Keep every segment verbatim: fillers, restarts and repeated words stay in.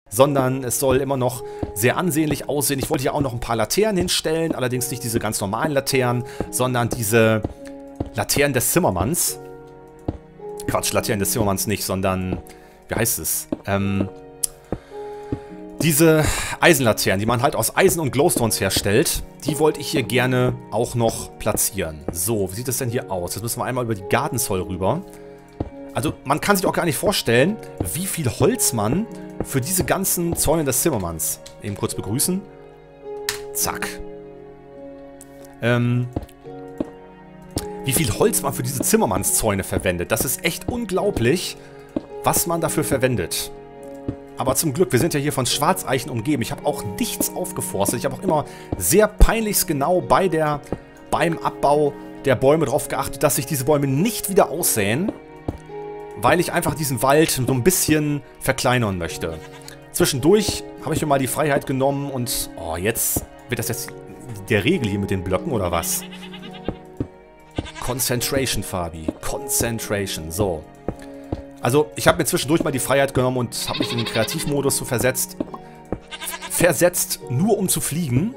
sondern es soll immer noch sehr ansehnlich aussehen. Ich wollte hier auch noch ein paar Laternen hinstellen, allerdings nicht diese ganz normalen Laternen, sondern diese Laternen des Zimmermanns. Quatsch, Laternen des Zimmermanns nicht, sondern, wie heißt es? Ähm, diese Eisenlaternen, die man halt aus Eisen und Glowstones herstellt, die wollte ich hier gerne auch noch platzieren. So, wie sieht das denn hier aus? Jetzt müssen wir einmal über die Gartenzoll rüber. Also, man kann sich auch gar nicht vorstellen, wie viel Holz man für diese ganzen Zäune des Zimmermanns. Eben kurz begrüßen. Zack. Ähm, wie viel Holz man für diese Zimmermannszäune verwendet. Das ist echt unglaublich, was man dafür verwendet. Aber zum Glück, wir sind ja hier von Schwarzeichen umgeben. Ich habe auch nichts aufgeforstet. Ich habe auch immer sehr peinlichst genau bei der, beim Abbau der Bäume darauf geachtet, dass sich diese Bäume nicht wieder aussäen, weil ich einfach diesen Wald so ein bisschen verkleinern möchte. Zwischendurch habe ich mir mal die Freiheit genommen und... Oh, jetzt wird das jetzt der Regel hier mit den Blöcken, oder was? Concentration, Fabi. Concentration, so. Also, ich habe mir zwischendurch mal die Freiheit genommen und habe mich in den Kreativmodus so versetzt. Versetzt, nur um zu fliegen.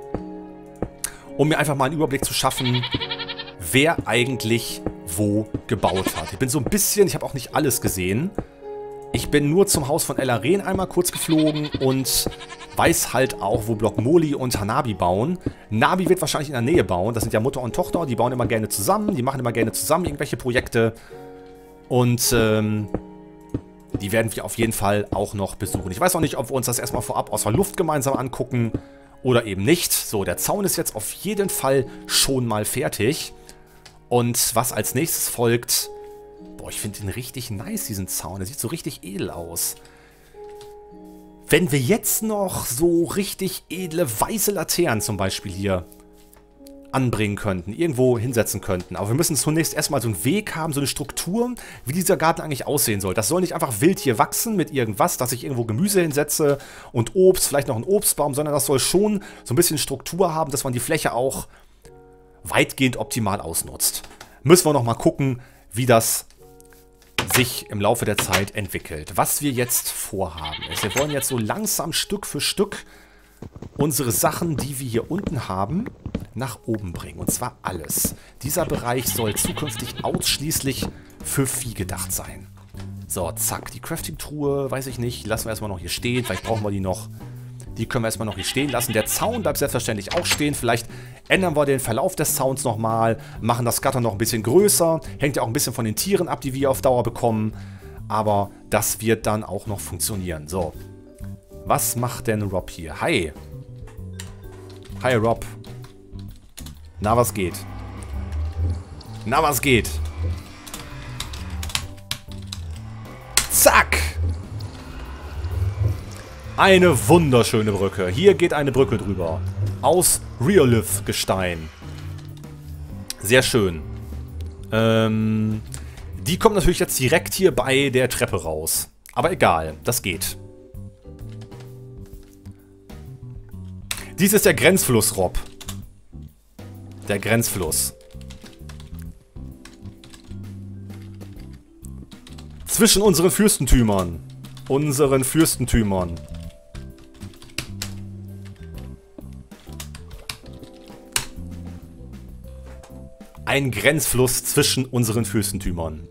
Um mir einfach mal einen Überblick zu schaffen, wer eigentlich wo gebaut hat. Ich bin so ein bisschen, ich habe auch nicht alles gesehen. Ich bin nur zum Haus von Elaren einmal kurz geflogen und weiß halt auch, wo Block Moli und Hanabi bauen. Nabi wird wahrscheinlich in der Nähe bauen. Das sind ja Mutter und Tochter, die bauen immer gerne zusammen. Die machen immer gerne zusammen irgendwelche Projekte. Und ähm, die werden wir auf jeden Fall auch noch besuchen. Ich weiß auch nicht, ob wir uns das erstmal vorab aus der Luft gemeinsam angucken oder eben nicht. So, der Zaun ist jetzt auf jeden Fall schon mal fertig. Und was als nächstes folgt... Boah, ich finde den richtig nice, diesen Zaun. Der sieht so richtig edel aus. Wenn wir jetzt noch so richtig edle weiße Laternen zum Beispiel hier anbringen könnten, irgendwo hinsetzen könnten. Aber wir müssen zunächst erstmal so einen Weg haben, so eine Struktur, wie dieser Garten eigentlich aussehen soll. Das soll nicht einfach wild hier wachsen mit irgendwas, dass ich irgendwo Gemüse hinsetze und Obst, vielleicht noch einen Obstbaum, sondern das soll schon so ein bisschen Struktur haben, dass man die Fläche auch weitgehend optimal ausnutzt. Müssen wir noch mal gucken, wie das sich im Laufe der Zeit entwickelt. Was wir jetzt vorhaben ist, wir wollen jetzt so langsam Stück für Stück unsere Sachen, die wir hier unten haben, nach oben bringen. Und zwar alles. Dieser Bereich soll zukünftig ausschließlich für Vieh gedacht sein. So, zack. Die Crafting-Truhe, weiß ich nicht, lassen wir erstmal noch hier stehen. Vielleicht brauchen wir die noch. Die können wir erstmal noch hier stehen lassen. Der Zaun bleibt selbstverständlich auch stehen. Vielleicht ändern wir den Verlauf des Zauns nochmal, machen das Gatter noch ein bisschen größer. Hängt ja auch ein bisschen von den Tieren ab, die wir auf Dauer bekommen. Aber das wird dann auch noch funktionieren. So. Was macht denn Rob hier? Hi. Hi, Rob. Na, was geht? Na, was geht? Zack! Eine wunderschöne Brücke. Hier geht eine Brücke drüber. Aus Realith-Gestein. Sehr schön. Ähm, die kommt natürlich jetzt direkt hier bei der Treppe raus. Aber egal, das geht. Dies ist der Grenzfluss, Rob. Der Grenzfluss. Zwischen unseren Fürstentümern. Unseren Fürstentümern. Ein Grenzfluss zwischen unseren Fürstentümern.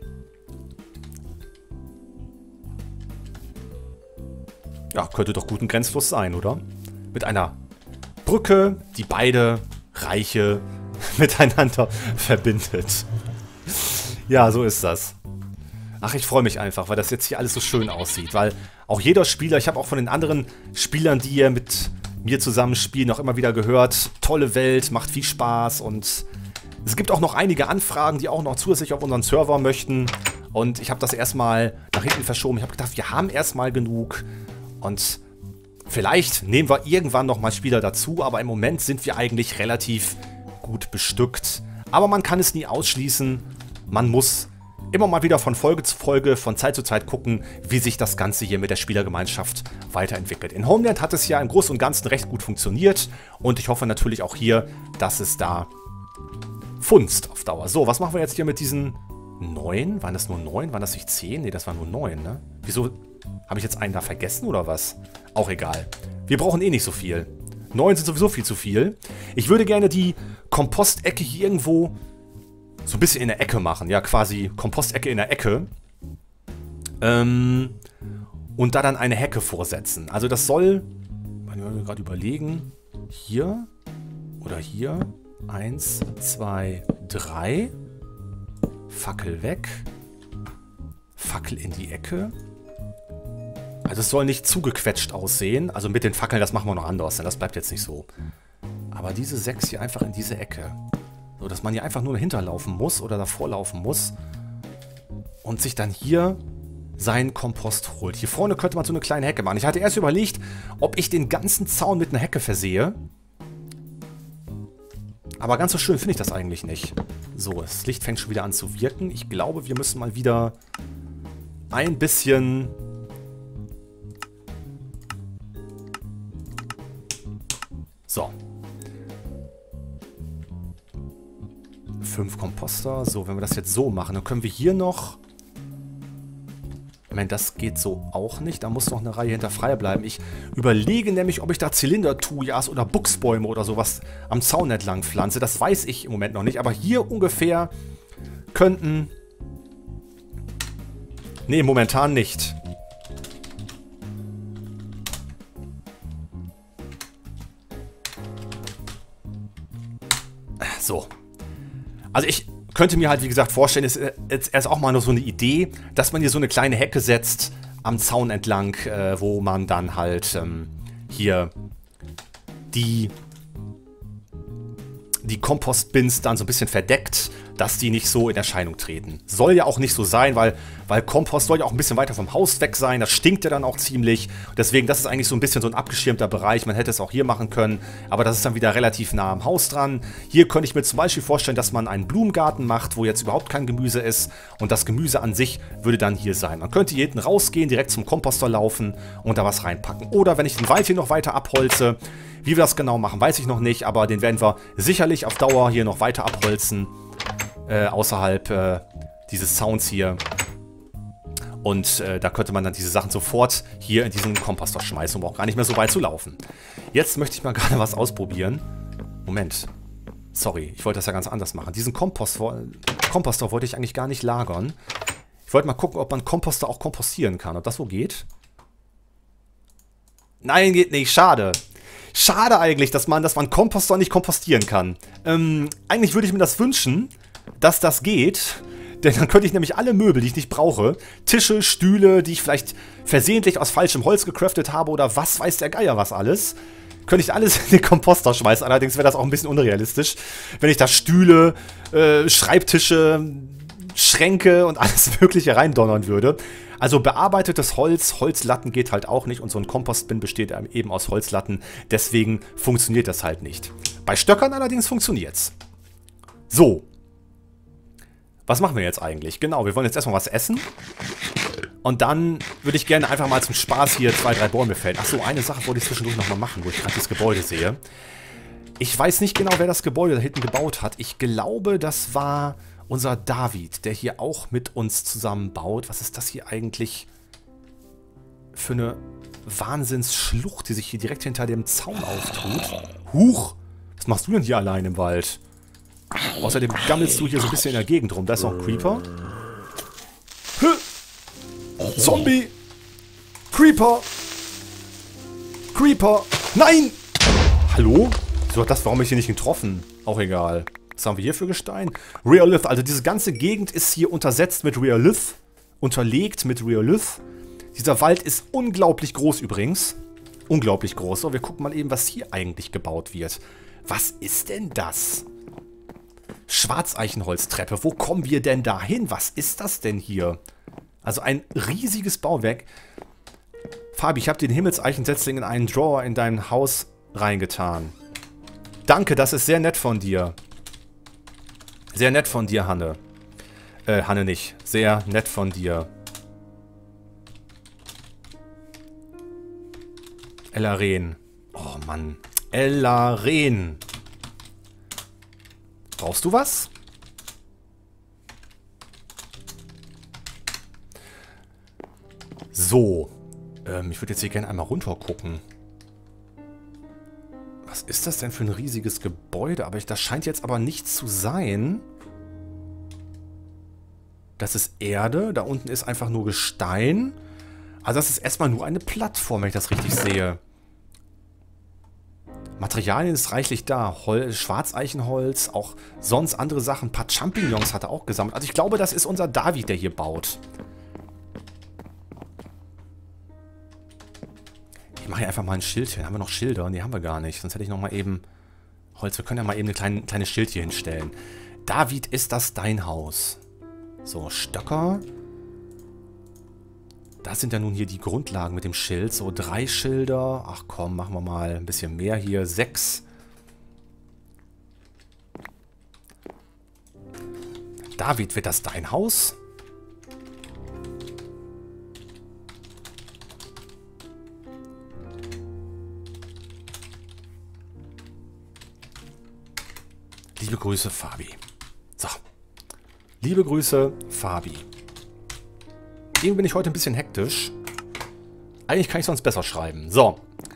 Ja, könnte doch gut ein Grenzfluss sein, oder? Mit einer Brücke, die beide Reiche miteinander verbindet. Ja, so ist das. Ach, ich freue mich einfach, weil das jetzt hier alles so schön aussieht. Weil auch jeder Spieler, ich habe auch von den anderen Spielern, die hier mit mir zusammen spielen, auch immer wieder gehört, tolle Welt, macht viel Spaß und es gibt auch noch einige Anfragen, die auch noch zusätzlich auf unseren Server möchten. Und ich habe das erstmal nach hinten verschoben. Ich habe gedacht, wir haben erstmal genug. Und vielleicht nehmen wir irgendwann nochmal Spieler dazu. Aber im Moment sind wir eigentlich relativ gut bestückt. Aber man kann es nie ausschließen. Man muss immer mal wieder von Folge zu Folge, von Zeit zu Zeit gucken, wie sich das Ganze hier mit der Spielergemeinschaft weiterentwickelt. In Homeland hat es ja im Großen und Ganzen recht gut funktioniert. Und ich hoffe natürlich auch hier, dass es da funzt auf Dauer. So, was machen wir jetzt hier mit diesen neun? Waren das nur neun? Waren das nicht zehn? Ne, das waren nur neun, ne? Wieso? Habe ich jetzt einen da vergessen oder was? Auch egal. Wir brauchen eh nicht so viel. neun sind sowieso viel zu viel. Ich würde gerne die Kompostecke hier irgendwo so ein bisschen in der Ecke machen. Ja, quasi Kompostecke in der Ecke. Ähm, und da dann eine Hecke vorsetzen. Also das soll, ich muss gerade überlegen, hier oder hier. Eins, zwei, drei. Fackel weg. Fackel in die Ecke. Also es soll nicht zugequetscht aussehen. Also mit den Fackeln, das machen wir noch anders, denn das bleibt jetzt nicht so. Aber diese sechs hier einfach in diese Ecke. So, dass man hier einfach nur dahinter laufen muss oder davor laufen muss. Und sich dann hier seinen Kompost holt. Hier vorne könnte man so eine kleine Hecke machen. Ich hatte erst überlegt, ob ich den ganzen Zaun mit einer Hecke versehe. Aber ganz so schön finde ich das eigentlich nicht. So, das Licht fängt schon wieder an zu wirken. Ich glaube, wir müssen mal wieder ein bisschen... So. Fünf Komposter. So, wenn wir das jetzt so machen, dann können wir hier noch... Ich meine, das geht so auch nicht. Da muss noch eine Reihe hinter frei bleiben. Ich überlege nämlich, ob ich da Zylinder-Thujas oder Buchsbäume oder sowas am Zaun entlang pflanze. Das weiß ich im Moment noch nicht. Aber hier ungefähr könnten... Nee, momentan nicht. So. Also ich könnte mir halt, wie gesagt, vorstellen, ist jetzt erst auch mal nur so eine Idee, dass man hier so eine kleine Hecke setzt am Zaun entlang, äh, wo man dann halt ähm, hier die, die Kompostbins dann so ein bisschen verdeckt, dass die nicht so in Erscheinung treten. Soll ja auch nicht so sein, weil, weil Kompost soll ja auch ein bisschen weiter vom Haus weg sein. Das stinkt ja dann auch ziemlich. Deswegen, das ist eigentlich so ein bisschen so ein abgeschirmter Bereich. Man hätte es auch hier machen können, aber das ist dann wieder relativ nah am Haus dran. Hier könnte ich mir zum Beispiel vorstellen, dass man einen Blumengarten macht, wo jetzt überhaupt kein Gemüse ist. Und das Gemüse an sich würde dann hier sein. Man könnte hier hinten rausgehen, direkt zum Komposter laufen und da was reinpacken. Oder wenn ich den Wald hier noch weiter abholze, wie wir das genau machen, weiß ich noch nicht. Aber den werden wir sicherlich auf Dauer hier noch weiter abholzen. Äh, außerhalb äh, dieses Sounds hier. Und äh, da könnte man dann diese Sachen sofort hier in diesen Komposter schmeißen, um auch gar nicht mehr so weit zu laufen. Jetzt möchte ich mal gerade was ausprobieren. Moment. Sorry, ich wollte das ja ganz anders machen. Diesen Kompost, Komposter wollte ich eigentlich gar nicht lagern. Ich wollte mal gucken, ob man Komposter auch kompostieren kann. Ob das so geht? Nein, geht nicht. Schade. Schade eigentlich, dass man, dass man Komposter nicht kompostieren kann. Ähm, eigentlich würde ich mir das wünschen, dass das geht, denn dann könnte ich nämlich alle Möbel, die ich nicht brauche, Tische, Stühle, die ich vielleicht versehentlich aus falschem Holz gecraftet habe oder was weiß der Geier was alles, könnte ich alles in den Komposter schmeißen. Allerdings wäre das auch ein bisschen unrealistisch, wenn ich da Stühle, äh, Schreibtische, Schränke und alles Mögliche reindonnern würde. Also bearbeitetes Holz, Holzlatten geht halt auch nicht und so ein Kompostbin besteht eben aus Holzlatten, deswegen funktioniert das halt nicht. Bei Stöckern allerdings funktioniert's. So. Was machen wir jetzt eigentlich? Genau, wir wollen jetzt erstmal was essen. Und dann würde ich gerne einfach mal zum Spaß hier zwei, drei Bäume fällen. Achso, eine Sache wollte ich zwischendurch nochmal machen, wo ich gerade das Gebäude sehe. Ich weiß nicht genau, wer das Gebäude da hinten gebaut hat. Ich glaube, das war unser David, der hier auch mit uns zusammen baut. Was ist das hier eigentlich für eine Wahnsinnsschlucht, die sich hier direkt hinter dem Zaun auftut? Huch! Was machst du denn hier allein im Wald? Außerdem gammelst du hier so ein bisschen in der Gegend rum. Da ist noch ein Creeper. Hö! Zombie! Creeper! Creeper! Nein! Hallo? Wieso hat das, warum hab ich hier nicht getroffen? Auch egal. Was haben wir hier für Gestein? Rhyolith. Also diese ganze Gegend ist hier untersetzt mit Rhyolith. Unterlegt mit Rhyolith. Dieser Wald ist unglaublich groß übrigens. Unglaublich groß. So, wir gucken mal eben, was hier eigentlich gebaut wird. Was ist denn das? Schwarzeichenholztreppe. Wo kommen wir denn da hin? Was ist das denn hier? Also ein riesiges Bauwerk. Fabi, ich habe den Himmelseichensetzling in einen Drawer in dein Haus reingetan. Danke, das ist sehr nett von dir. Sehr nett von dir, Hanne. Äh, Hanne nicht. Sehr nett von dir. Ellaren. Oh Mann. Ellaren. Brauchst du was? So. Ähm, ich würde jetzt hier gerne einmal runter gucken. Was ist das denn für ein riesiges Gebäude? Aber ich, das scheint jetzt aber nicht zu sein. Das ist Erde. Da unten ist einfach nur Gestein. Also das ist erstmal nur eine Plattform, wenn ich das richtig sehe. Materialien ist reichlich da. Hol Schwarzeichenholz, auch sonst andere Sachen. Ein paar Champignons hat er auch gesammelt. Also ich glaube, das ist unser David, der hier baut. Ich mache hier einfach mal ein Schild hin. Haben wir noch Schilder? Nee, haben wir gar nicht. Sonst hätte ich noch mal eben Holz. Wir können ja mal eben ein kleine, kleines Schild hier hinstellen. David, ist das dein Haus? So, Stöcker. Das sind ja nun hier die Grundlagen mit dem Schild. So, drei Schilder. Ach komm, machen wir mal ein bisschen mehr hier. Sechs. David, wird das dein Haus? Liebe Grüße, Fabi. So. Liebe Grüße, Fabi. Irgendwie bin ich heute ein bisschen hektisch. Eigentlich kann ich sonst besser schreiben. So.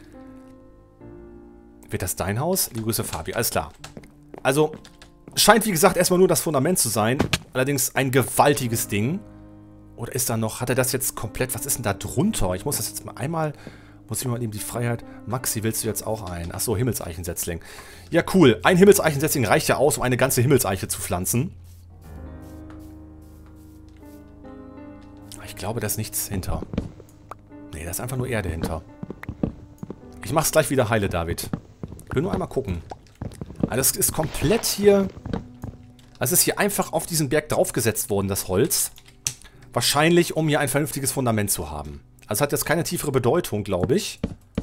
Wird das dein Haus? Liebe Grüße, Fabi. Alles klar. Also, scheint wie gesagt erstmal nur das Fundament zu sein. Allerdings ein gewaltiges Ding. Oder ist da noch, hat er das jetzt komplett, was ist denn da drunter? Ich muss das jetzt mal einmal, muss ich mal eben die Freiheit. Maxi, willst du jetzt auch ein? Achso, Himmelseichensetzling. Ja, cool. Ein Himmelseichensetzling reicht ja aus, um eine ganze Himmelseiche zu pflanzen. Ich glaube, da ist nichts hinter. Nee, da ist einfach nur Erde hinter. Ich mach's gleich wieder heile, David. Ich will nur einmal gucken. Also das ist komplett hier... Also es ist hier einfach auf diesen Berg draufgesetzt worden, das Holz. Wahrscheinlich, um hier ein vernünftiges Fundament zu haben. Also es hat jetzt keine tiefere Bedeutung, glaube ich.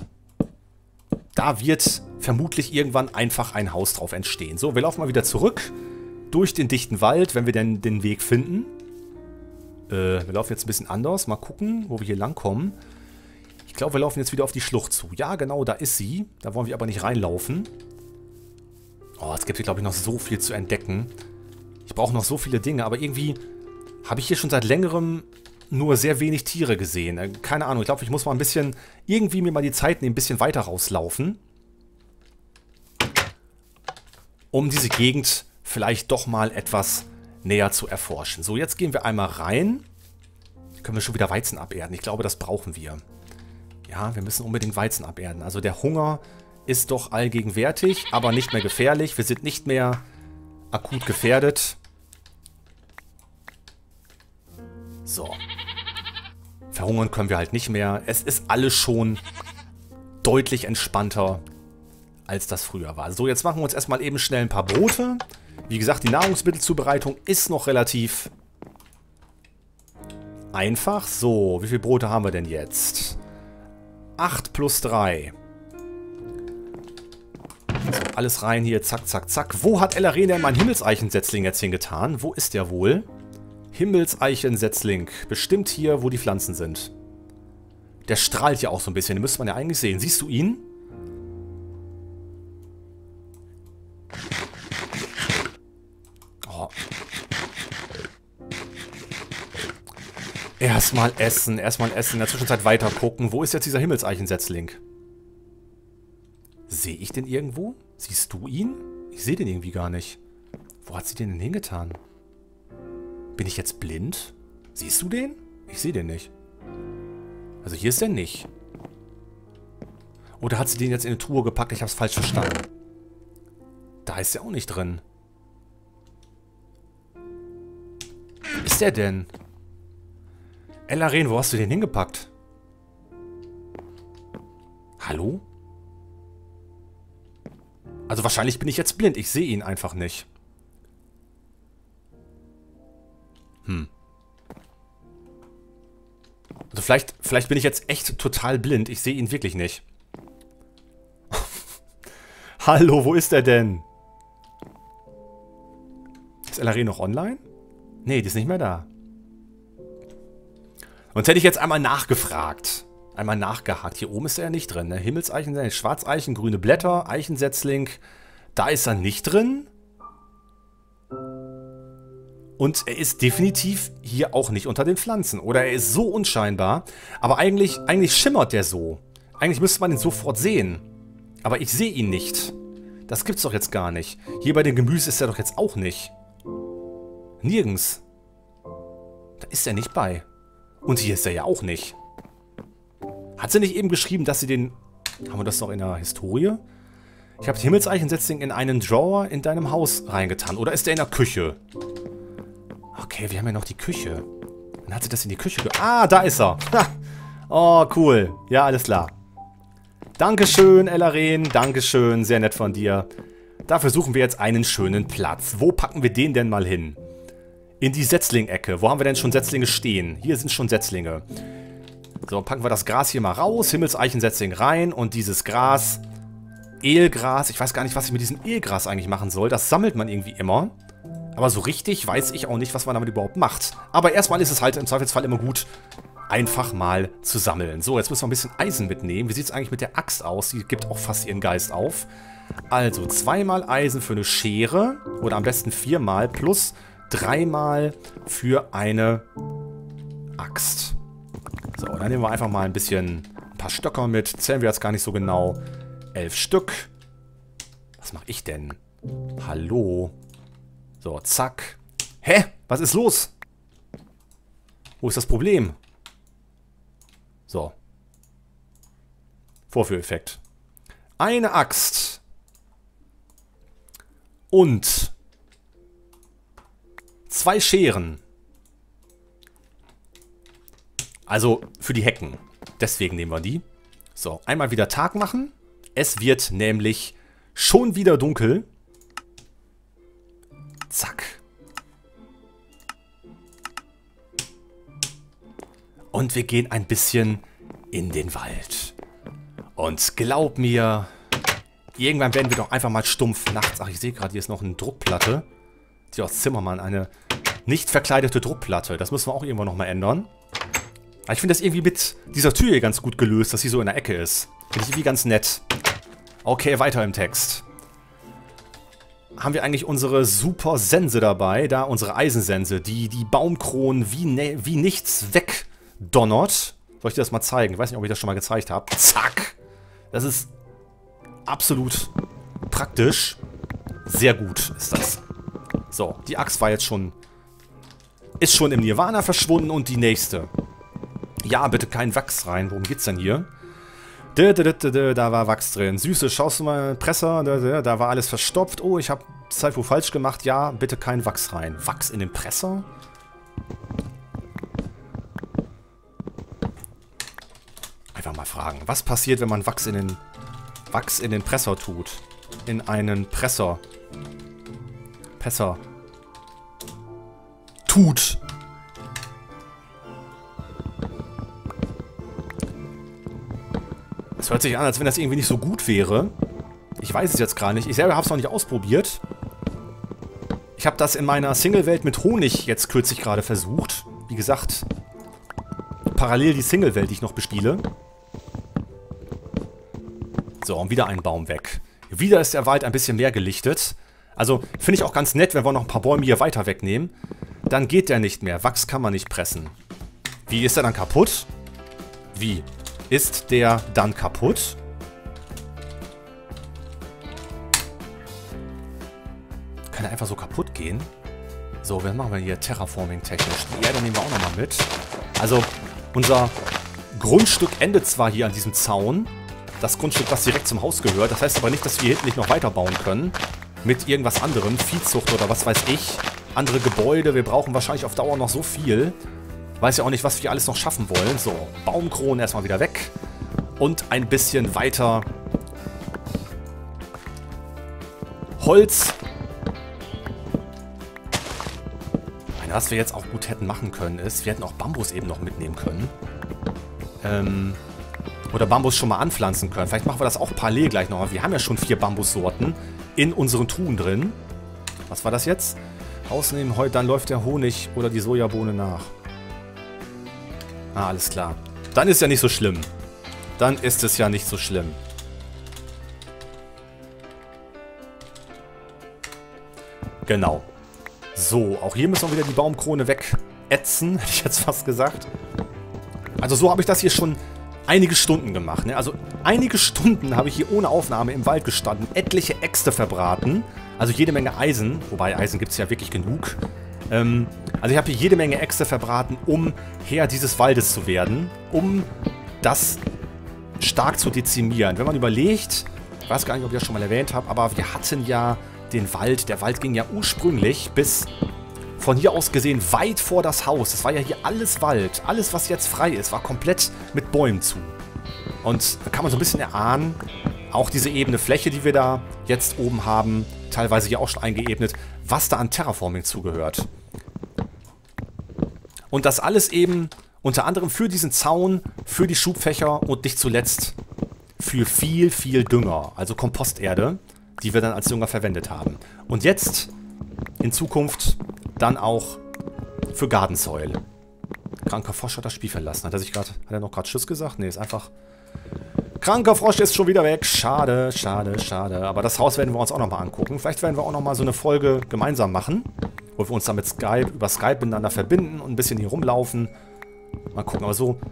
Da wird vermutlich irgendwann einfach ein Haus drauf entstehen. So, wir laufen mal wieder zurück. Durch den dichten Wald, wenn wir denn den Weg finden. Äh, wir laufen jetzt ein bisschen anders. Mal gucken, wo wir hier langkommen. Ich glaube, wir laufen jetzt wieder auf die Schlucht zu. Ja, genau, da ist sie. Da wollen wir aber nicht reinlaufen. Oh, es gibt hier, glaube ich, noch so viel zu entdecken. Ich brauche noch so viele Dinge, aber irgendwie habe ich hier schon seit längerem nur sehr wenig Tiere gesehen. Äh, keine Ahnung, ich glaube, ich muss mal ein bisschen, irgendwie mir mal die Zeit nehmen, ein bisschen weiter rauslaufen. Um diese Gegend vielleicht doch mal etwas näher zu erforschen. So, jetzt gehen wir einmal rein. Können wir schon wieder Weizen aberden. Ich glaube, das brauchen wir. Ja, wir müssen unbedingt Weizen aberden. Also der Hunger ist doch allgegenwärtig, aber nicht mehr gefährlich. Wir sind nicht mehr akut gefährdet. So. Verhungern können wir halt nicht mehr. Es ist alles schon deutlich entspannter, als das früher war. So, jetzt machen wir uns erstmal eben schnell ein paar Brote. Wie gesagt, die Nahrungsmittelzubereitung ist noch relativ einfach. So, wie viele Brote haben wir denn jetzt? acht plus drei. So, alles rein hier. Zack, zack, zack. Wo hat Ellaren denn mein Himmelseichensetzling jetzt hingetan? Wo ist der wohl? Himmelseichensetzling. Bestimmt hier, wo die Pflanzen sind. Der strahlt ja auch so ein bisschen. Den müsste man ja eigentlich sehen. Siehst du ihn? Oh. Erstmal essen. Erstmal essen. In der Zwischenzeit weiter gucken. Wo ist jetzt dieser Himmelseichensetzling? Sehe ich den irgendwo? Siehst du ihn? Ich sehe den irgendwie gar nicht. Wo hat sie den denn hingetan? Bin ich jetzt blind? Siehst du den? Ich sehe den nicht. Also hier ist der nicht. Oder hat sie den jetzt in eine Truhe gepackt? Ich habe es falsch verstanden. Da ist er auch nicht drin. Wo ist der denn? Ellaren, wo hast du den hingepackt? Hallo? Also wahrscheinlich bin ich jetzt blind. Ich sehe ihn einfach nicht. Hm. Also vielleicht, vielleicht bin ich jetzt echt total blind. Ich sehe ihn wirklich nicht. Hallo, wo ist er denn? Ist Ellaren noch online? Nee, die ist nicht mehr da. Sonst hätte ich jetzt einmal nachgefragt. Einmal nachgehakt. Hier oben ist er ja nicht drin. Ne? Himmelseichen, Schwarzeichen, grüne Blätter, Eichensetzling. Da ist er nicht drin. Und er ist definitiv hier auch nicht unter den Pflanzen. Oder er ist so unscheinbar. Aber eigentlich, eigentlich schimmert der so. Eigentlich müsste man ihn sofort sehen. Aber ich sehe ihn nicht. Das gibt's doch jetzt gar nicht. Hier bei dem Gemüse ist er doch jetzt auch nicht. Nirgends. Da ist er nicht bei. Und hier ist er ja auch nicht. Hat sie nicht eben geschrieben, dass sie den... Haben wir das noch in der Historie? Ich habe den Himmelseichensetzling in einen Drawer in deinem Haus reingetan. Oder ist der in der Küche? Okay, wir haben ja noch die Küche. Dann hat sie das in die Küche... Ge ah, da ist er. Ha. Oh, cool. Ja, alles klar. Dankeschön, Ellaren. Dankeschön. Sehr nett von dir. Dafür suchen wir jetzt einen schönen Platz. Wo packen wir den denn mal hin? In die Setzling-Ecke. Wo haben wir denn schon Setzlinge stehen? Hier sind schon Setzlinge. So, packen wir das Gras hier mal raus. Himmelseichensetzling rein. Und dieses Gras... Eelgras. Ich weiß gar nicht, was ich mit diesem Eelgras eigentlich machen soll. Das sammelt man irgendwie immer. Aber so richtig weiß ich auch nicht, was man damit überhaupt macht. Aber erstmal ist es halt im Zweifelsfall immer gut, einfach mal zu sammeln. So, jetzt müssen wir ein bisschen Eisen mitnehmen. Wie sieht es eigentlich mit der Axt aus? Die gibt auch fast ihren Geist auf. Also, zweimal Eisen für eine Schere. Oder am besten viermal plus dreimal für eine Axt. So, dann nehmen wir einfach mal ein bisschen, ein paar Stöcker mit. Zählen wir jetzt gar nicht so genau. Elf Stück. Was mache ich denn? Hallo? So, zack. Hä? Was ist los? Wo ist das Problem? So. Vorführeffekt. Eine Axt. Und zwei Scheren. Also für die Hecken. Deswegen nehmen wir die. So, einmal wieder Tag machen. Es wird nämlich schon wieder dunkel. Zack. Und wir gehen ein bisschen in den Wald. Und glaub mir, irgendwann werden wir doch einfach mal stumpf nachts. Ach, ich sehe gerade, hier ist noch eine Druckplatte. Die aus Zimmermann, eine nicht verkleidete Druckplatte. Das müssen wir auch irgendwann nochmal ändern. Aber ich finde das irgendwie mit dieser Tür hier ganz gut gelöst, dass sie so in der Ecke ist. Finde ich irgendwie ganz nett. Okay, weiter im Text. Haben wir eigentlich unsere super Sense dabei? Da unsere Eisensense, die die Baumkronen wie, ne wie nichts wegdonnert. Soll ich dir das mal zeigen? Ich weiß nicht, ob ich das schon mal gezeigt habe. Zack! Das ist absolut praktisch. Sehr gut ist das. So, die Axt war jetzt schon... Ist schon im Nirvana verschwunden und die nächste. Ja, bitte kein Wachs rein. Worum geht's denn hier? Da war Wachs drin. Süße, schaust du mal, Presser, da war alles verstopft. Oh, ich habe Zeit falsch gemacht. Ja, bitte kein Wachs rein. Wachs in den Presser? Einfach mal fragen. Was passiert, wenn man Wachs in den Wachs in den Presser tut? In einen Presser. Presser. Tut. Es hört sich an, als wenn das irgendwie nicht so gut wäre. Ich weiß es jetzt gar nicht. Ich selber habe es noch nicht ausprobiert. Ich habe das in meiner Single-Welt mit Honig jetzt kürzlich gerade versucht. Wie gesagt, parallel die Single-Welt, die ich noch bespiele. So, und wieder ein Baum weg. Wieder ist der Wald ein bisschen mehr gelichtet. Also, finde ich auch ganz nett, wenn wir noch ein paar Bäume hier weiter wegnehmen. Dann geht der nicht mehr. Wachs kann man nicht pressen. Wie, ist der dann kaputt? Wie? Ist der dann kaputt? Kann er einfach so kaputt gehen? So, was machen wir hier Terraforming technisch? Die Erde nehmen wir auch nochmal mit. Also, unser Grundstück endet zwar hier an diesem Zaun. Das Grundstück, das direkt zum Haus gehört. Das heißt aber nicht, dass wir hier hinten nicht noch weiterbauen können. Mit irgendwas anderem. Viehzucht oder was weiß ich. Andere Gebäude. Wir brauchen wahrscheinlich auf Dauer noch so viel. Weiß ja auch nicht, was wir alles noch schaffen wollen. So, Baumkronen erstmal wieder weg. Und ein bisschen weiter Holz. Meine, was wir jetzt auch gut hätten machen können, ist, wir hätten auch Bambus eben noch mitnehmen können. Ähm, oder Bambus schon mal anpflanzen können. Vielleicht machen wir das auch parallel gleich noch. Wir haben ja schon vier Bambussorten in unseren Truhen drin. Was war das jetzt? Rausnehmen, dann läuft der Honig oder die Sojabohne nach. Ah, alles klar. Dann ist ja nicht so schlimm. Dann ist es ja nicht so schlimm. Genau. So, auch hier müssen wir wieder die Baumkrone wegätzen, hätte ich jetzt fast gesagt. Also so habe ich das hier schon einige Stunden gemacht. Ne? Also einige Stunden habe ich hier ohne Aufnahme im Wald gestanden, etliche Äxte verbraten, also jede Menge Eisen, wobei Eisen gibt es ja wirklich genug. Ähm, also ich habe hier jede Menge Äxte verbraten, um Herr dieses Waldes zu werden, um das stark zu dezimieren. Wenn man überlegt, ich weiß gar nicht, ob ich das schon mal erwähnt habe, aber wir hatten ja den Wald, der Wald ging ja ursprünglich bis von hier aus gesehen weit vor das Haus. Es war ja hier alles Wald. Alles, was jetzt frei ist, war komplett mit Bäumen zu. Und da kann man so ein bisschen erahnen, auch diese ebene Fläche, die wir da jetzt oben haben, teilweise hier auch schon eingeebnet, was da an Terraforming zugehört. Und das alles eben unter anderem für diesen Zaun, für die Schubfächer und nicht zuletzt für viel, viel Dünger, also Komposterde, die wir dann als Dünger verwendet haben. Und jetzt, in Zukunft, dann auch für Garden Soil. Kranker Frosch hat das Spiel verlassen. Hat er sich gerade, hat er noch gerade Tschüss gesagt? Nee, ist einfach... Kranker Frosch ist schon wieder weg. Schade, schade, schade. Aber das Haus werden wir uns auch nochmal angucken. Vielleicht werden wir auch nochmal so eine Folge gemeinsam machen, wo wir uns dann mit Skype, über Skype miteinander verbinden und ein bisschen hier rumlaufen. Mal gucken, aber so...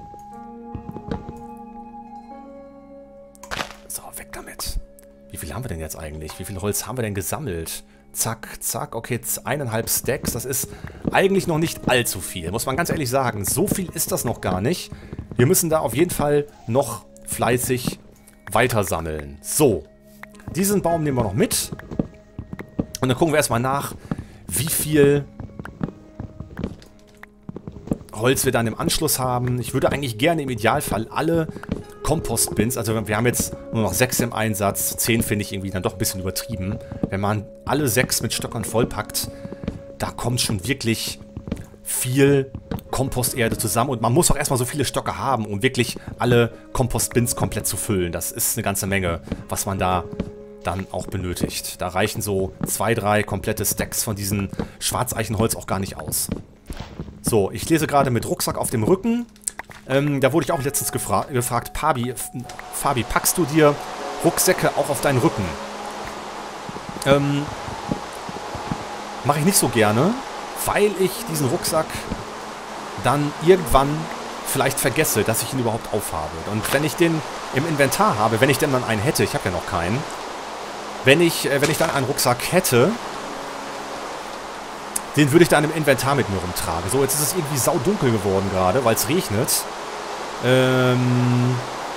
So, weg damit. Wie viel haben wir denn jetzt eigentlich? Wie viel Holz haben wir denn gesammelt? Zack, zack, okay, eineinhalb Stacks. Das ist eigentlich noch nicht allzu viel, muss man ganz ehrlich sagen. So viel ist das noch gar nicht. Wir müssen da auf jeden Fall noch fleißig weiter sammeln. So, diesen Baum nehmen wir noch mit. Und dann gucken wir erstmal nach, wie viel Holz wir dann im Anschluss haben. Ich würde eigentlich gerne im Idealfall alle Kompostbins, also wir haben jetzt nur noch sechs im Einsatz, zehn finde ich irgendwie dann doch ein bisschen übertrieben. Wenn man alle sechs mit Stöckern vollpackt, da kommt schon wirklich viel Komposterde zusammen und man muss auch erstmal so viele Stöcke haben, um wirklich alle Kompostbins komplett zu füllen. Das ist eine ganze Menge, was man da dann auch benötigt. Da reichen so zwei, drei komplette Stacks von diesem Schwarzeichenholz auch gar nicht aus. So, ich lese gerade mit Rucksack auf dem Rücken. Ähm, da wurde ich auch letztens gefra gefragt, Fabi, Fabi, packst du dir Rucksäcke auch auf deinen Rücken? Ähm, mache ich nicht so gerne, weil ich diesen Rucksack dann irgendwann vielleicht vergesse, dass ich ihn überhaupt aufhabe. Und wenn ich den im Inventar habe, wenn ich denn dann einen hätte, ich habe ja noch keinen, wenn ich, äh, wenn ich dann einen Rucksack hätte, den würde ich dann im Inventar mit mir rumtragen. So, jetzt ist es irgendwie saudunkel geworden gerade, weil es regnet. Ähm...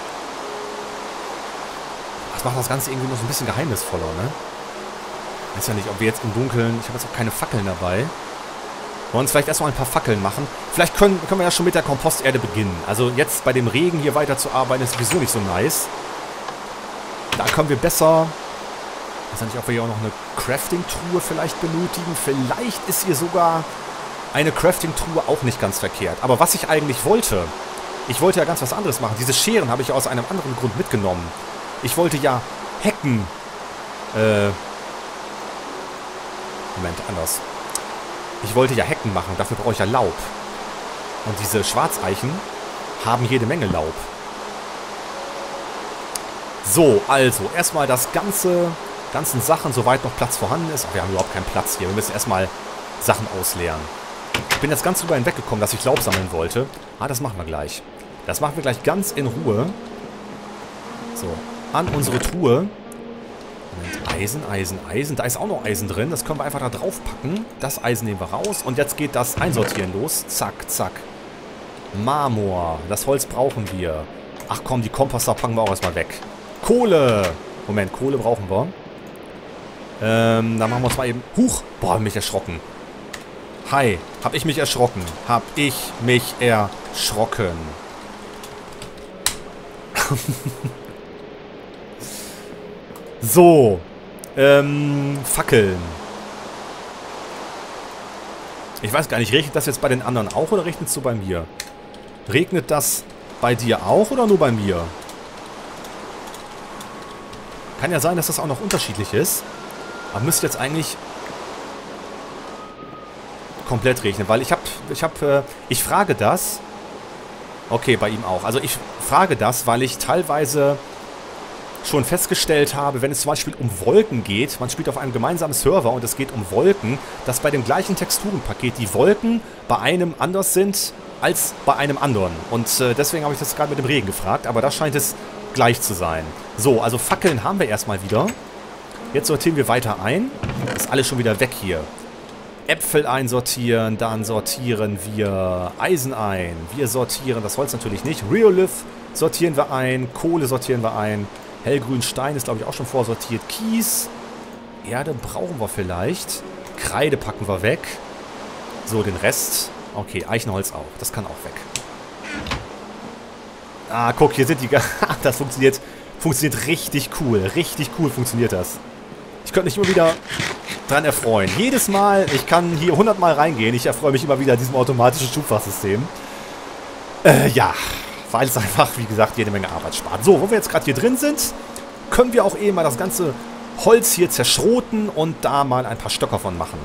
Das macht das Ganze irgendwie noch so ein bisschen geheimnisvoller, ne? Weiß ja nicht, ob wir jetzt im Dunkeln... Ich habe jetzt auch keine Fackeln dabei. Wollen wir uns vielleicht erstmal ein paar Fackeln machen? Vielleicht können, können wir ja schon mit der Komposterde beginnen. Also jetzt bei dem Regen hier weiterzuarbeiten ist sowieso nicht so nice. Da können wir besser... Ich weiß nicht, ob wir hier auch noch eine Crafting-Truhe vielleicht benötigen. Vielleicht ist hier sogar eine Crafting-Truhe auch nicht ganz verkehrt. Aber was ich eigentlich wollte, ich wollte ja ganz was anderes machen. Diese Scheren habe ich aus einem anderen Grund mitgenommen. Ich wollte ja Hecken... Äh... Moment, anders. Ich wollte ja Hecken machen, dafür brauche ich ja Laub. Und diese Schwarzeichen haben jede Menge Laub. So, also, erstmal das ganze... ganzen Sachen, soweit noch Platz vorhanden ist. Ach, wir haben überhaupt keinen Platz hier. Wir müssen erstmal Sachen ausleeren. Ich bin jetzt ganz drüber hinweggekommen, dass ich Laub sammeln wollte. Ah, das machen wir gleich. Das machen wir gleich ganz in Ruhe. So, an unsere Truhe. Moment, Eisen, Eisen, Eisen. Da ist auch noch Eisen drin. Das können wir einfach da drauf packen. Das Eisen nehmen wir raus. Und jetzt geht das Einsortieren los. Zack, zack. Marmor. Das Holz brauchen wir. Ach komm, die Komposter packen wir auch erstmal weg. Kohle. Moment, Kohle brauchen wir. Ähm, dann machen wir uns mal eben... Huch! Boah, hab ich mich erschrocken. Hi, hab ich mich erschrocken. Hab ich mich erschrocken. So. Ähm, Fackeln. Ich weiß gar nicht, regnet das jetzt bei den anderen auch oder regnet es so bei mir? Regnet das bei dir auch oder nur bei mir? Kann ja sein, dass das auch noch unterschiedlich ist. Aber müsste jetzt eigentlich komplett regnen, weil ich habe, ich habe, äh, ich frage das. Okay, bei ihm auch. Also ich frage das, weil ich teilweise schon festgestellt habe, wenn es zum Beispiel um Wolken geht, man spielt auf einem gemeinsamen Server und es geht um Wolken, dass bei dem gleichen Texturenpaket die Wolken bei einem anders sind als bei einem anderen. Und äh, deswegen habe ich das gerade mit dem Regen gefragt, aber da scheint es gleich zu sein. So, also Fackeln haben wir erstmal wieder. Jetzt sortieren wir weiter ein. Das ist alles schon wieder weg hier. Äpfel einsortieren, dann sortieren wir Eisen ein. Wir sortieren das Holz natürlich nicht. Rheolith sortieren wir ein, Kohle sortieren wir ein. Hellgrün Stein ist, glaube ich, auch schon vorsortiert. Kies, Erde brauchen wir vielleicht. Kreide packen wir weg. So, den Rest. Okay, Eichenholz auch. Das kann auch weg. Ah, guck, hier sind die... Das funktioniert, funktioniert richtig cool. Richtig cool funktioniert das. Ich könnte mich immer wieder dran erfreuen. Jedes Mal, ich kann hier hundert Mal reingehen. Ich erfreue mich immer wieder an diesem automatischen Schubfachsystem. Äh, ja... Weil es einfach, wie gesagt, jede Menge Arbeit spart. So, wo wir jetzt gerade hier drin sind, können wir auch eben mal das ganze Holz hier zerschroten und da mal ein paar Stöcker von machen.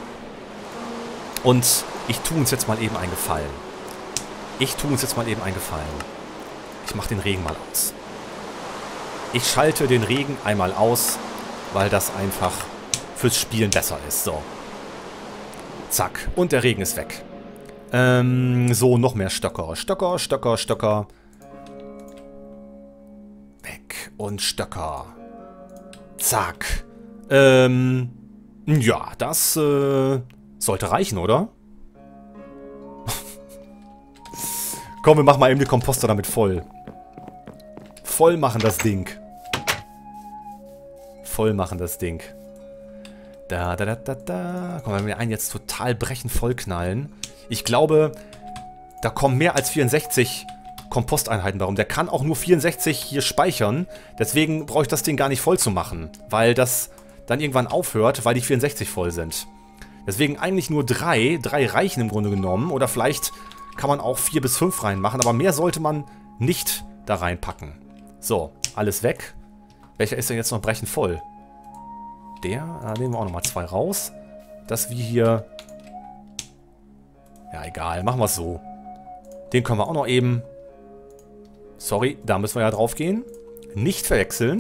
Und ich tue uns jetzt mal eben einen Gefallen. Ich tue uns jetzt mal eben einen Gefallen. Ich mache den Regen mal aus. Ich schalte den Regen einmal aus, weil das einfach fürs Spielen besser ist. So. Zack. Und der Regen ist weg. Ähm, so, noch mehr Stöcker. Stöcker, Stöcker, Stöcker. Weg. Und Stöcker. Zack. Ähm, ja, das äh, sollte reichen, oder? Komm, wir machen mal eben den Komposter damit voll. Voll machen das Ding. Voll machen das Ding. Da, da, da, da, da. Komm, wenn wir einen jetzt total brechen voll knallen. Ich glaube, da kommen mehr als vierundsechzig Komposteinheiten darum. Der kann auch nur vierundsechzig hier speichern. Deswegen brauche ich das Ding gar nicht voll zu machen. Weil das dann irgendwann aufhört, weil die vierundsechzig voll sind. Deswegen eigentlich nur drei. Drei reichen im Grunde genommen. Oder vielleicht kann man auch vier bis fünf reinmachen. Aber mehr sollte man nicht da reinpacken. So, alles weg. Welcher ist denn jetzt noch brechend voll? Der, da nehmen wir auch nochmal zwei raus. Dass wir hier... Ja, egal. Machen wir es so. Den können wir auch noch eben... Sorry, da müssen wir ja drauf gehen. Nicht verwechseln.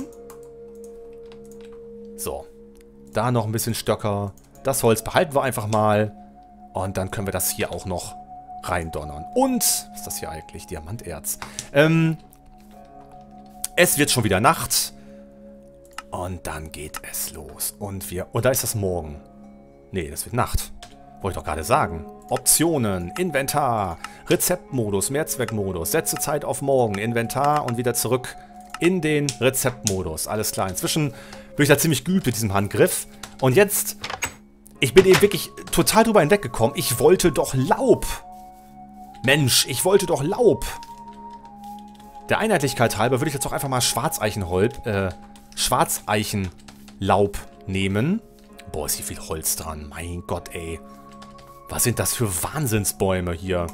So. Da noch ein bisschen Stöcker. Das Holz behalten wir einfach mal. Und dann können wir das hier auch noch reindonnern. Und... Was ist das hier eigentlich? Diamanterz. Ähm... Es wird schon wieder Nacht. Und dann geht es los. Und wir... Und da ist das Morgen. Nee, das wird Nacht. Wollte ich doch gerade sagen. Optionen, Inventar, Rezeptmodus, Mehrzweckmodus, setze Zeit auf morgen, Inventar und wieder zurück in den Rezeptmodus. Alles klar. Inzwischen bin ich da ziemlich geübt mit diesem Handgriff. Und jetzt, ich bin eben wirklich total drüber hinweggekommen. Ich wollte doch Laub. Mensch, ich wollte doch Laub. Der Einheitlichkeit halber würde ich jetzt doch einfach mal Schwarzeichenholz, äh, Schwarzeichenlaub nehmen. Boah, ist hier viel Holz dran. Mein Gott, ey. Was sind das für Wahnsinnsbäume hier?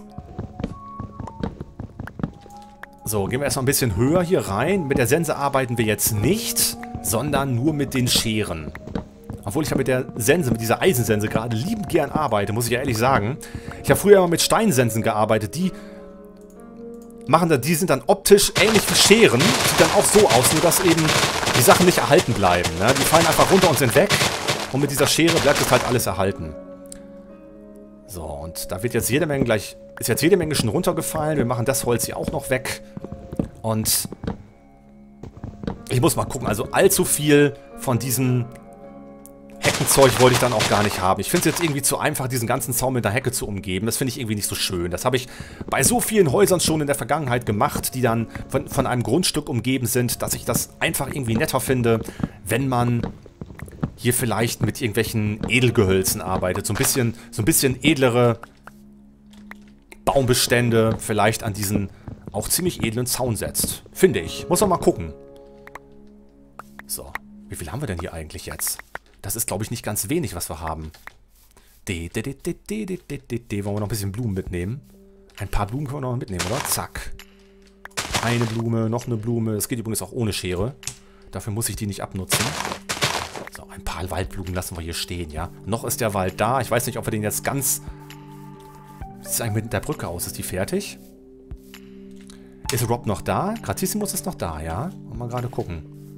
So, gehen wir erstmal ein bisschen höher hier rein. Mit der Sense arbeiten wir jetzt nicht, sondern nur mit den Scheren. Obwohl ich ja mit der Sense, mit dieser Eisensense gerade liebend gern arbeite, muss ich ja ehrlich sagen. Ich habe früher immer mit Steinsensen gearbeitet. Die machen da, die sind dann optisch ähnlich wie Scheren. Sieht dann auch so aus, nur dass eben die Sachen nicht erhalten bleiben. Ne? Die fallen einfach runter und sind weg. Und mit dieser Schere bleibt es halt alles erhalten. So, und da wird jetzt jede Menge gleich... Ist jetzt jede Menge schon runtergefallen. Wir machen das Holz hier auch noch weg. Und... Ich muss mal gucken. Also allzu viel von diesem Heckenzeug wollte ich dann auch gar nicht haben. Ich finde es jetzt irgendwie zu einfach, diesen ganzen Zaun mit einer Hecke zu umgeben. Das finde ich irgendwie nicht so schön. Das habe ich bei so vielen Häusern schon in der Vergangenheit gemacht, die dann von, von einem Grundstück umgeben sind, dass ich das einfach irgendwie netter finde, wenn man... hier vielleicht mit irgendwelchen Edelgehölzen arbeitet. So ein bisschen, so ein bisschen edlere Baumbestände vielleicht an diesen auch ziemlich edlen Zaun setzt. Finde ich. Muss man mal gucken. So. Wie viel haben wir denn hier eigentlich jetzt? Das ist, glaube ich, nicht ganz wenig, was wir haben. De, de, de, de, de, de, de, de, de. Wollen wir noch ein bisschen Blumen mitnehmen? Ein paar Blumen können wir noch mitnehmen, oder? Zack. Eine Blume, noch eine Blume. Das geht übrigens auch ohne Schere. Dafür muss ich die nicht abnutzen. So, ein paar Waldblumen lassen wir hier stehen, ja. Noch ist der Wald da. Ich weiß nicht, ob wir den jetzt ganz... Wie sieht es eigentlich mit der Brücke aus? Ist die fertig? Ist Rob noch da? Gratissimus ist noch da, ja. Mal gerade gucken.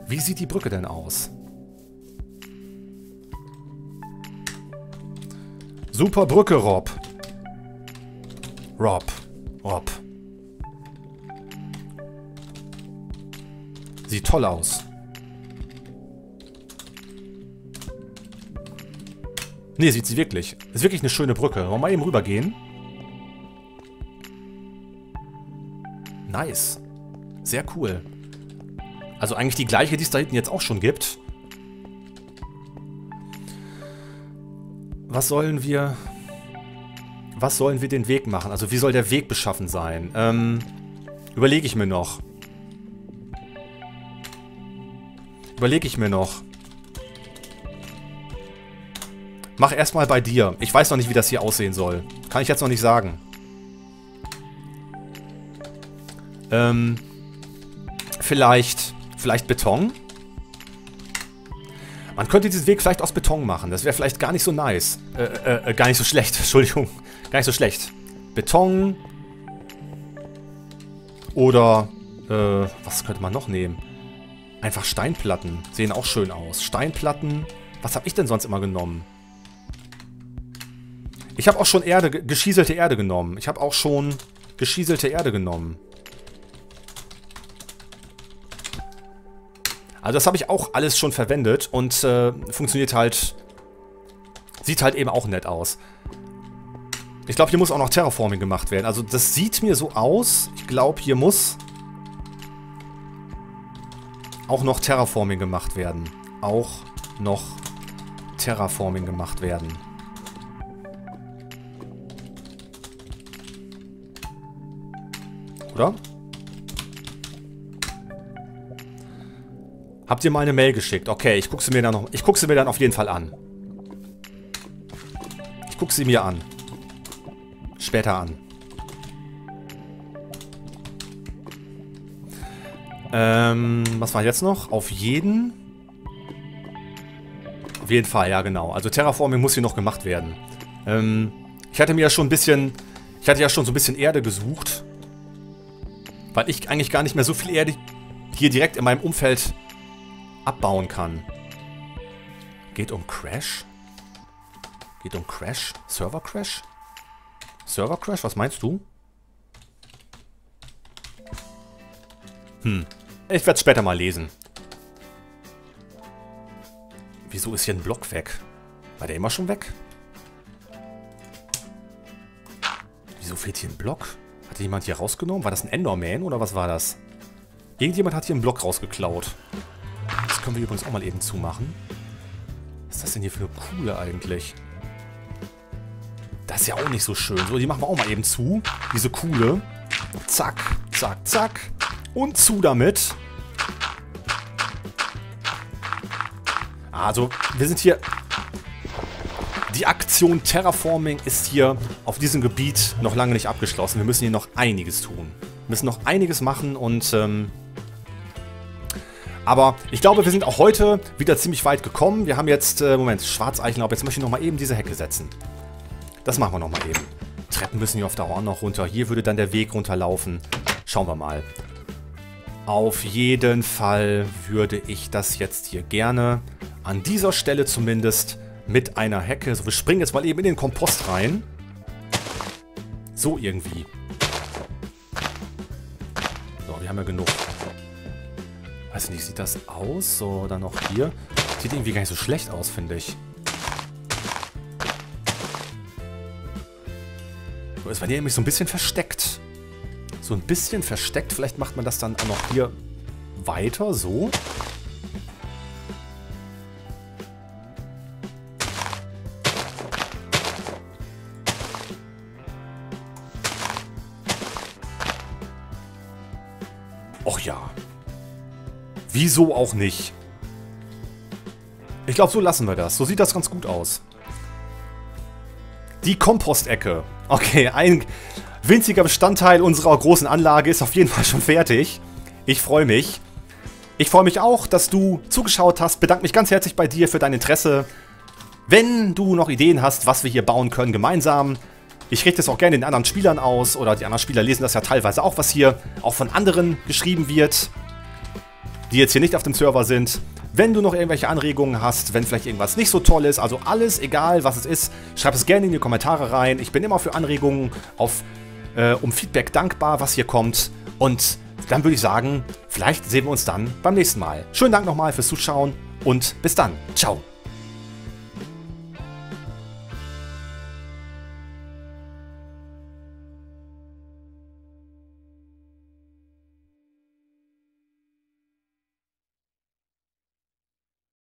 Wie sieht die Brücke denn aus? Super Brücke, Rob. Rob. Rob. Sieht toll aus. Nee, sieht sie wirklich. Ist wirklich eine schöne Brücke. Wollen wir mal eben rübergehen? Nice. Sehr cool. Also eigentlich die gleiche, die es da hinten jetzt auch schon gibt. Was sollen wir... Was sollen wir den Weg machen? Also wie soll der Weg beschaffen sein? Ähm, überlege ich mir noch. Überlege ich mir noch. Mach erstmal bei dir. Ich weiß noch nicht, wie das hier aussehen soll. Kann ich jetzt noch nicht sagen. Ähm, vielleicht, vielleicht Beton? Man könnte diesen Weg vielleicht aus Beton machen. Das wäre vielleicht gar nicht so nice. Äh, äh, äh, gar nicht so schlecht. Entschuldigung. Gar nicht so schlecht. Beton. Oder, äh, was könnte man noch nehmen? Einfach Steinplatten. Sehen auch schön aus. Steinplatten. Was habe ich denn sonst immer genommen? Ich habe auch schon Erde, geschieselte Erde genommen. Ich habe auch schon geschieselte Erde genommen. Also das habe ich auch alles schon verwendet und äh, funktioniert halt, sieht halt eben auch nett aus. Ich glaube, hier muss auch noch Terraforming gemacht werden. Also das sieht mir so aus. Ich glaube, hier muss auch noch Terraforming gemacht werden. Auch noch Terraforming gemacht werden. Oder? Habt ihr mal eine Mail geschickt? Okay, ich gucke sie mir dann noch. Ich gucke sie mir dann auf jeden Fall an. Ich gucke sie mir an. Später an. Ähm, was war jetzt noch? Auf jeden? Auf jeden Fall, ja genau. Also Terraforming muss hier noch gemacht werden. Ähm, ich hatte mir ja schon ein bisschen... Ich hatte ja schon so ein bisschen Erde gesucht. Weil ich eigentlich gar nicht mehr so viel Erde hier direkt in meinem Umfeld abbauen kann. Geht um Crash? Geht um Crash? Server Crash? Server Crash? Was meinst du? Hm. Ich werde es später mal lesen. Wieso ist hier ein Block weg? War der immer schon weg? Wieso fehlt hier ein Block? Hat jemand hier rausgenommen? War das ein Enderman oder was war das? Irgendjemand hat hier einen Block rausgeklaut. Das können wir übrigens auch mal eben zumachen. Was ist das denn hier für eine Kuhle eigentlich? Das ist ja auch nicht so schön. So, die machen wir auch mal eben zu. Diese Kuhle. Zack, zack, zack. Und zu damit. Also, wir sind hier... Die Aktion Terraforming ist hier auf diesem Gebiet noch lange nicht abgeschlossen. Wir müssen hier noch einiges tun. Wir müssen noch einiges machen und... Ähm, aber ich glaube, wir sind auch heute wieder ziemlich weit gekommen. Wir haben jetzt... Äh, Moment, Schwarzeichenlaub. Jetzt möchte ich nochmal eben diese Hecke setzen. Das machen wir nochmal eben. Treppen müssen hier auf Dauer auch noch runter. Hier würde dann der Weg runterlaufen. Schauen wir mal. Auf jeden Fall würde ich das jetzt hier gerne, an dieser Stelle zumindest, mit einer Hecke. So, wir springen jetzt mal eben in den Kompost rein. So irgendwie. So, wir haben ja genug. Weiß nicht, sieht das aus? So, dann noch hier. Sieht irgendwie gar nicht so schlecht aus, finde ich. So, es war hier nämlich so ein bisschen versteckt. So ein bisschen versteckt. Vielleicht macht man das dann auch noch hier weiter. So. Och ja. Wieso auch nicht? Ich glaube, so lassen wir das. So sieht das ganz gut aus. Die Kompostecke. Okay, ein winziger Bestandteil unserer großen Anlage ist auf jeden Fall schon fertig. Ich freue mich. Ich freue mich auch, dass du zugeschaut hast. Bedanke mich ganz herzlich bei dir für dein Interesse. Wenn du noch Ideen hast, was wir hier bauen können gemeinsam, ich richte es auch gerne den anderen Spielern aus. Oder die anderen Spieler lesen das ja teilweise auch, was hier auch von anderen geschrieben wird. die jetzt hier nicht auf dem Server sind. Wenn du noch irgendwelche Anregungen hast, wenn vielleicht irgendwas nicht so toll ist, also alles, egal was es ist, schreib es gerne in die Kommentare rein. Ich bin immer für Anregungen auf, äh, um Feedback dankbar, was hier kommt. Und dann würde ich sagen, vielleicht sehen wir uns dann beim nächsten Mal. Schönen Dank nochmal fürs Zuschauen und bis dann. Ciao.